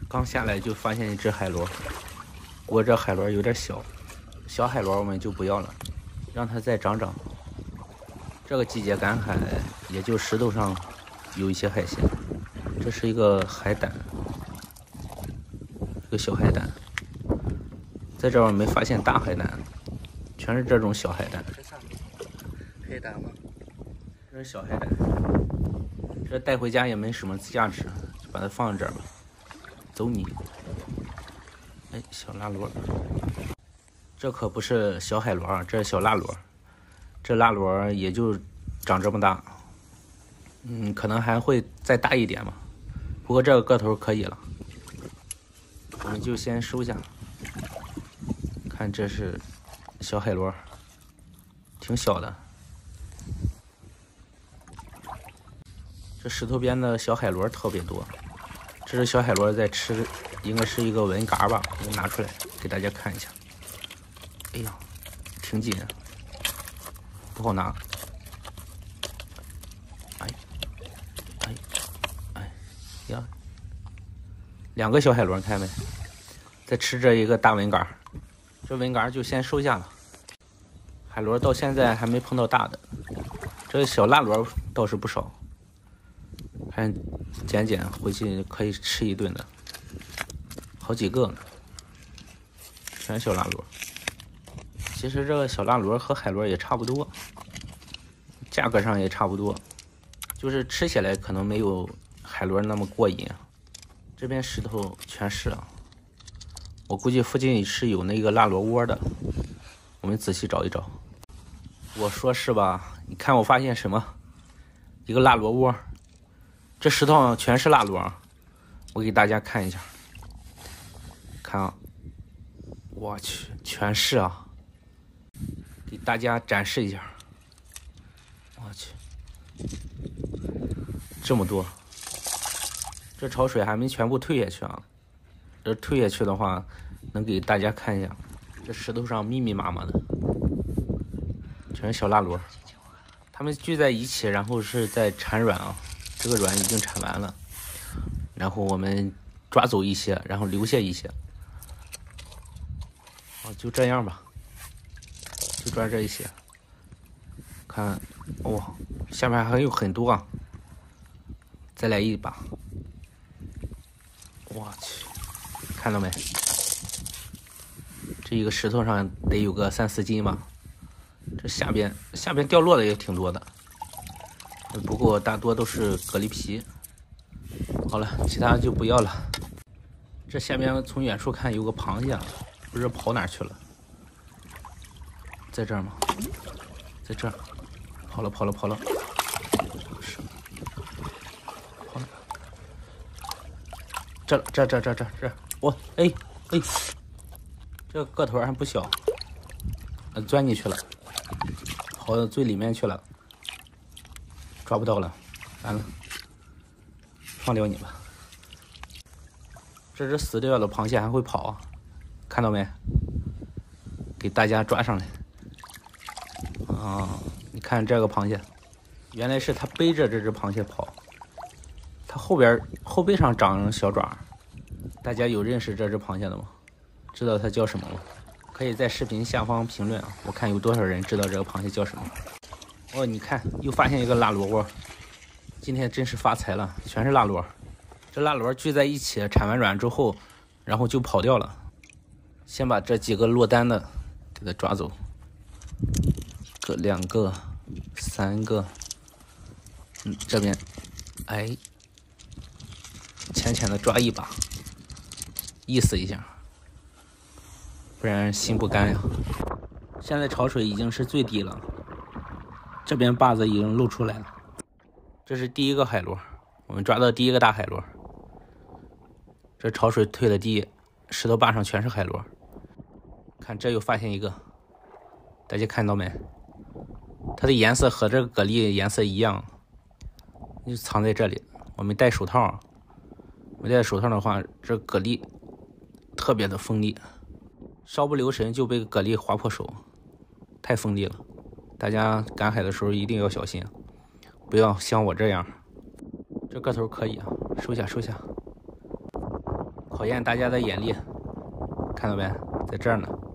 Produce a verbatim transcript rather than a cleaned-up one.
刚下来就发现一只海螺，不过这海螺有点小，小海螺我们就不要了，让它再长长。这个季节赶海，也就石头上有一些海鲜。这是一个海胆，一个小海胆，在这儿我没发现大海胆，全是这种小海胆。海胆吗？这是小海胆，这带回家也没什么价值，就把它放在这儿吧。走你！哎，小辣螺，这可不是小海螺啊，这是小辣螺。这辣螺也就长这么大，嗯，可能还会再大一点嘛。不过这个个头可以了，我们就先收下。看，这是小海螺，挺小的。这石头边的小海螺特别多。这只小海螺在吃，应该是一个文蛤吧，我拿出来给大家看一下。哎呀，挺紧，不好拿。哎，哎，哎呀，两个小海螺，看没？在吃这一个大文蛤，这文蛤就先收下了。海螺到现在还没碰到大的，这小辣螺倒是不少。看，捡捡回去可以吃一顿的，好几个呢，全小辣螺。其实这个小辣螺和海螺也差不多，价格上也差不多，就是吃起来可能没有海螺那么过瘾。这边石头全是啊，我估计附近是有那个辣螺窝的，我们仔细找一找。我说是吧？你看我发现什么？一个辣螺窝。这石头上全是辣螺，我给大家看一下。看啊，我去，全是啊！给大家展示一下。我去，这么多！这潮水还没全部退下去啊！这退下去的话，能给大家看一下，这石头上密密麻麻的，全是小辣螺。它们聚在一起，然后是在产卵啊。这个卵已经产完了，然后我们抓走一些，然后留下一些。哦，就这样吧，就抓这一些。看，哇、哦，下面还有很多啊！再来一把。我去，看到没？这一个石头上得有个三四斤吧。这下边下边掉落的也挺多的。不过大多都是蛤蜊皮。好了，其他就不要了。这下边从远处看有个螃蟹，不知道跑哪去了。在这儿吗？在这儿，跑了跑了跑了，是，跑了。这这这这这这，我哎哎，这个头还不小，钻进去了，跑到最里面去了。抓不到了，完了，放掉你吧。这只死掉的螃蟹还会跑，看到没？给大家抓上来。啊，你看这个螃蟹，原来是它背着这只螃蟹跑，它后边后背上长小爪。大家有认识这只螃蟹的吗？知道它叫什么吗？可以在视频下方评论啊，我看有多少人知道这个螃蟹叫什么。哦，你看，又发现一个辣螺窝，今天真是发财了，全是辣螺。这辣螺聚在一起，产完卵之后，然后就跑掉了。先把这几个落单的给它抓走，一个、两个、三个，嗯，这边，哎，浅浅的抓一把，意思一下，不然心不甘呀。现在潮水已经是最低了。这边把子已经露出来了，这是第一个海螺，我们抓到第一个大海螺。这潮水退了低，石头坝上全是海螺。看，这又发现一个，大家看到没？它的颜色和这个蛤蜊颜色一样，就藏在这里。我们戴手套，没戴手套的话，这蛤蜊特别的锋利，稍不留神就被蛤蜊划破手，太锋利了。大家赶海的时候一定要小心，不要像我这样。这个头可以啊，收下收下。 考验大家的眼力，看到没？在这儿呢。